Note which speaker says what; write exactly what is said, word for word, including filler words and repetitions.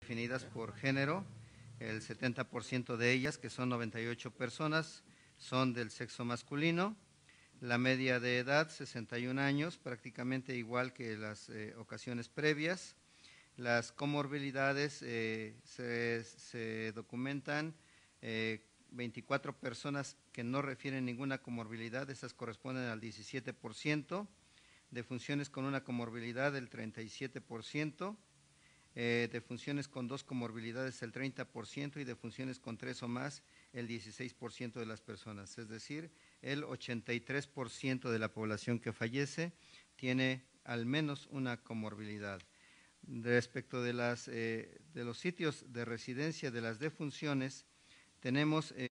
Speaker 1: definidas por género, el setenta por ciento de ellas, que son noventa y ocho personas, son del sexo masculino. La media de edad, sesenta y un años, prácticamente igual que las eh, ocasiones previas. Las comorbilidades eh, se, se documentan eh, veinticuatro personas que no refieren ninguna comorbilidad, esas corresponden al diecisiete por ciento, de funciones con una comorbilidad el treinta y siete por ciento, eh, de funciones con dos comorbilidades el treinta por ciento y de funciones con tres o más el dieciséis por ciento de las personas, es decir, el ochenta y tres por ciento de la población que fallece tiene al menos una comorbilidad. Respecto de, las, eh, de los sitios de residencia de las defunciones, tenemos… Eh,